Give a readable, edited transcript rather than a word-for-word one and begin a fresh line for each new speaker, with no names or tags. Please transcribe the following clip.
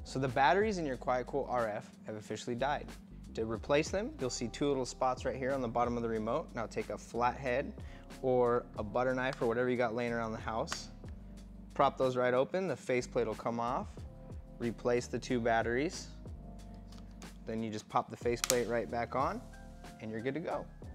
So the batteries in your QuietCool RF have officially died. To replace them, you'll see two little spots right here on the bottom of the remote. Now take a flathead or a butter knife or whatever you got laying around the house. Prop those right open, the faceplate will come off. Replace the two batteries. Then you just pop the faceplate right back on and you're good to go.